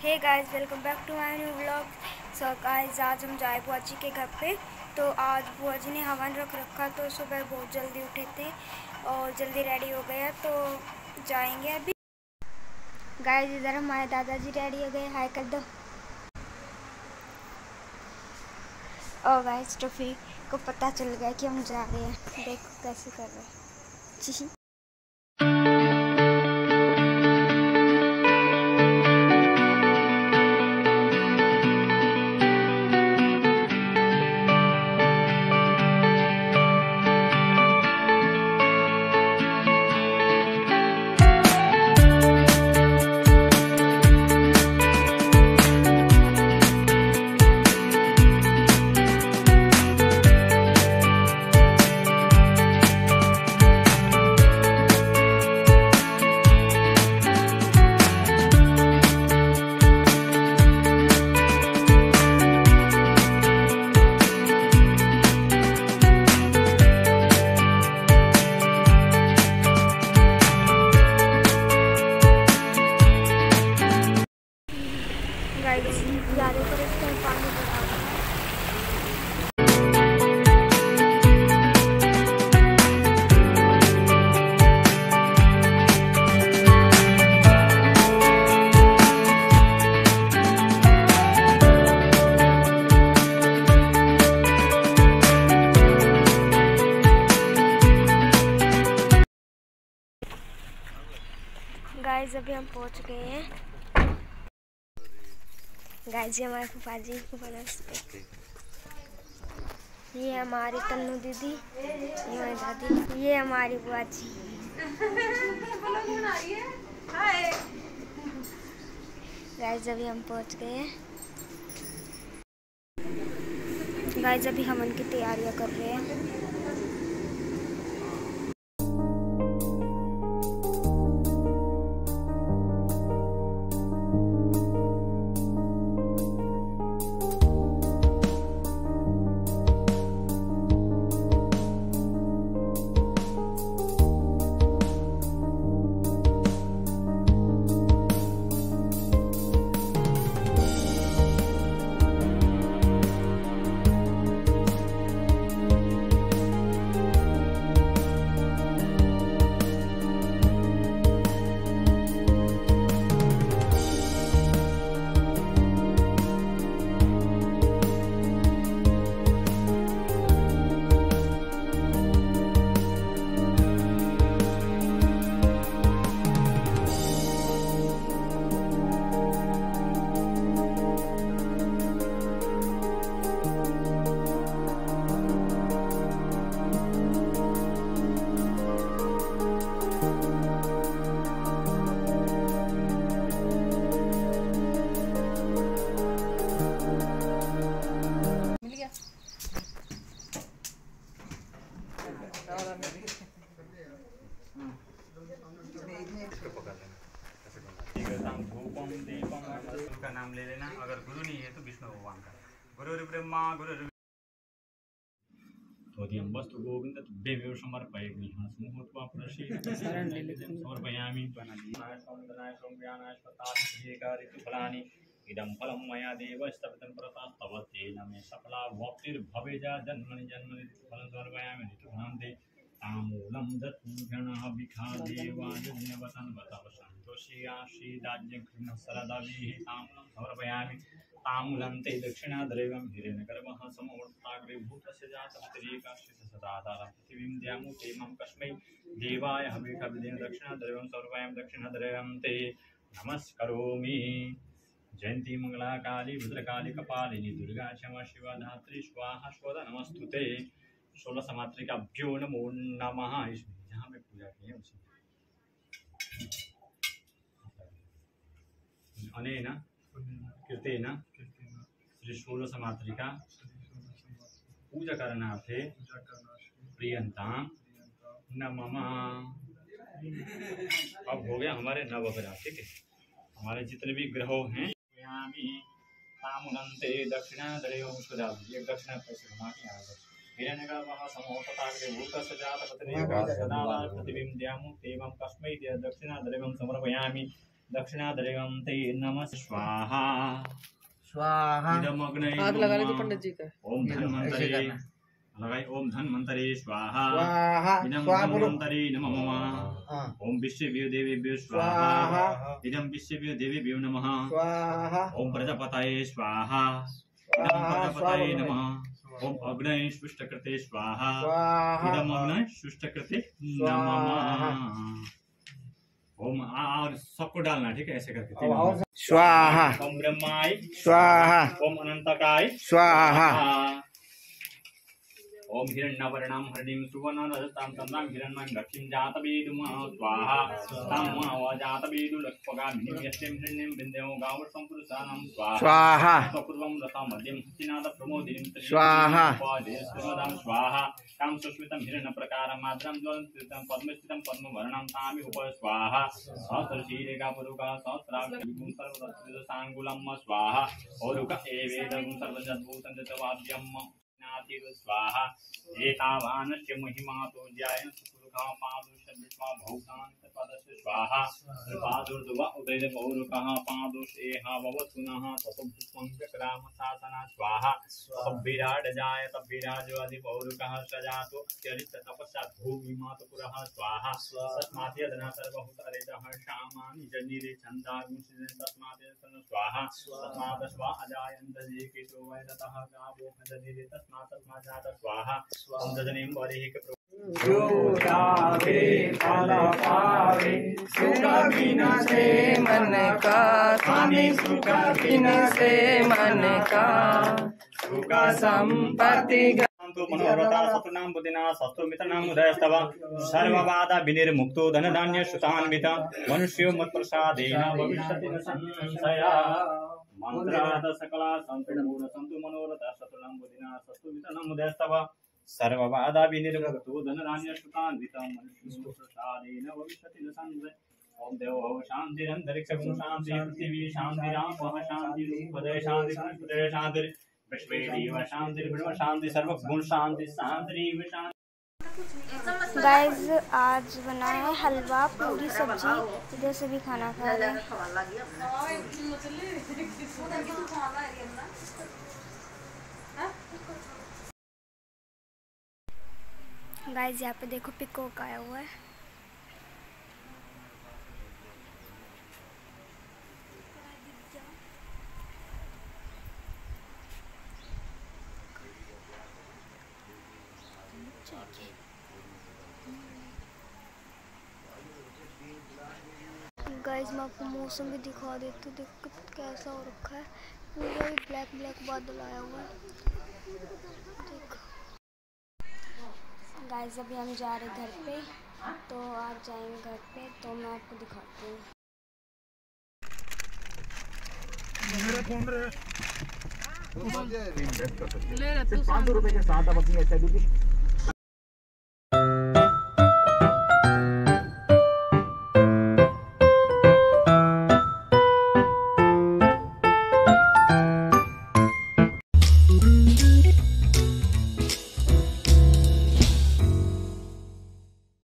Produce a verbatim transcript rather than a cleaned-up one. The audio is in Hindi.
Hey guys, welcome back to my new vlog. So guys, आज हम जाए बुआ जी के घर पे। तो आज बुआ जी ने हवन रख रखा, तो सुबह बहुत जल्दी उठे थे और जल्दी रेडी हो गया, तो जाएंगे अभी। गाइस, इधर हमारे दादाजी रेडी हो गए, हाय कर दो। और गाइस, टोफी को पता चल गया कि हम जा रहे हैं, देखो कैसे कर रहे हैं जी। गाइस, याद पर इस टाइम पानी भरा हुआ है। गाइस, अभी हम पहुंच गए हैं। गाइस, ये हमारे फूफा जी नमस्ते। ये हमारी तन्नू दीदी, ये हमारी दादी, ये हमारी बुआ जी। गाइस, अभी हम पहुंच गए हैं। गाइस, अभी हवन की तैयारियां कर रहे हैं। का नाम ले लेना। अगर गुरु नहीं है तो विष्णु भगवान का। गुरु ब्रह्मा गुरु तोदियं वस्तु गोविंद देवेव समर्पयामि समूहत्वा प्रशी शरण ले लेते समर्पयामि बनानाय समदनाय सोमयानाय स्वतात् फलानि इदं फलं मया देव स्तवतं प्रतास्तवते नमे सफला भक्तिर्भवेजा जन्मनि जन्मनि फलं समर्पयामि ऋतुभ्रान्ते तामूलं दत्पुजनः विखादेवाजन्यवतन् वतव सन्तोषियाशीदाज्ञघ्नः सरदाभिः तामूलं समर्पयामि तामूलन्ते दक्षिणाद्रैवं हिरण्यगर्भः समवर्ताग्रे भूतस्य जातस्त्रीकाश्चित् सदाधारं पृथिवीं द्यामुते मम कस्मै देवाय हविषाविधेन दक्षिणाद्रैवं समर्पयामि दक्षिणाद्रैवं ते नमस्करोमि। जयंती मंगला काली भद्रकाली कपालिनी दुर्गा क्षमा शिवा धात्री स्वाहा स्वदा नमस्तुते। सोलह समात्रिकाभ्यो नमो नमः। जहाँ में पूजा की है उसी अनेन कृतेन श्री षोडश समात्रिका पूजा करणार्थे प्रियंतां नमः। अब हो गया हमारे नवग्रह, ठीक है। हमारे जितने भी ग्रहों हैं तामुनंते दक्षिणादयो ये दक्षिणा पैसे घुमानी आ गए हिरण्यगर्भः समोपताग्रे भूतस्य जातपतिरेव सदा पृथिवीं द्यामु तेवं कस्मै दक्षिणाद्रव्यं समर्पयामि दक्षिणाद्रवं ते नमः स्वाहा स्वाहा। इदमग्ने आग लगा रहे थे पंडित जी का। ओम धन्वंतरे लगाई ओम धन्वंतरे स्वाहा स्वाहा। इदं स्वाहा बोलो। धन्वंतरे नमः हाँ। ओम विश्वेभ्यो देवेभ्यो स्वाहा स्वाहा। इदं विश्वेभ्यो देवेभ्यो नमः स्वाहा। ओम प्रजापतये स्वाहा इदं प्रजापतये नमः ओम अग्नये सुष्टकृते स्वाहा स्वाहा। इदं अग्नये सुष्टकृते नमः। ओम और सबको डालना, ठीक है, ऐसे करके तीन बार। स्वाहा। ओम ब्रह्माय स्वाहा। ओम अनंतकाय स्वाहा। ओम हिरण्यवर्णां हरिणीं सुवर्णरजतां तन्नां हिरण्मयं लक्ष्मीं जातवेदुम स्वाहा तां जातवेदुलक्ष्मगामिनीं यस्मिं हिरण्यं बिन्दयो गावर्थं पुरुषाणां स्वाहा स्वाहा। पूर्वं रथं मध्यं हस्तिनाद प्रमोदिनीं स्वाहा। स्वाहा स्वाहा तां सुस्मितं हिरण्यप्रकारं माद्रं ज्वलन्तं पद्मस्थितं पद्मवर्णं तामि उप स्वाहा सहस्रशीरेका पुरुका सहस्राक्षिगुं सर्वदसाङ्गुलं स्वाहा औरुक एवेदं सर्वजद्भूतं जतवाद्यं स्वाहा एतावानस्य महिमा तो ज्यायन् सुपुरुखा पादुष विश्वा भौतान् पदस्य स्वाहा पादुर्दुवा उदय पौरुकः पादुष एहा भवतुनः ततुपुष्पं चक्राम शासना स्वाहा तब्बिराड जाय तब्बिराजो अधि पौरुकः सजातो अत्यरित तपस्यात् भूमिमातपुरः स्वाहा तस्मात् यदना सर्वभूतरेजः शामानि जनिरे छन्दागुंसिरे तस्मात् सन स्वाहा तस्मात् स्वा अजायन्त जे केशो वैदतः गावो जनिरे तस्मात् तस्मात् जात स्वाहा ओम जजनीं वरिहिक जो जावे फल पावे सुख बिन से मन का स्वामी सुख बिन से मन का सुख संपत्ति तो मनोरथा शत्रुनां बुद्धिना शत्रुमित्राणां उदयस्तव सर्वबाधा विनिर्मुक्तो धनधान्य सुतान्वित मनुष्यो मत्प्रसादेन भविष्यति न संशयः मंत्रार्थ सकला संपूर्ण संतु मनोरथा शत्रुनां बुद्धिना शत्रुमित्राणां उदयस्तव सर्वबाधा विनिर्मुक्तो धनधान्य सुतान्वित मनुष्यो प्रसादेन भविष्यति न संशयः ओम देवो शान्तिरन्तरिक्षं शान्ति पृथिवी शान्तिरापः शान्तिरुपदय शान्ति पृथ्वी शान्ति विश्वेदेव शान्ति ब्रह्म शान्ति सर्वगुण शान्ति शान्तिरेव शान्ति। गाइस आज बना है हलवा पूरी सब्जी, इधर से भी खाना खा रहे हैं। गाइस यहाँ पे देखो पिकॉक आया हुआ है। गाइस मैं आपको मौसम भी दिखा देती हूँ, देखो कैसा हो रखा है, पूरा ही ब्लैक ब्लैक बादल आया हुआ है। देखो गाइस अभी हम जा रहे घर पे, तो आप जाएंगे घर पे तो मैं आपको दिखाती हूँ। ले रहे पाँच सौ रुपए के साथ आप अपनी एस आई बी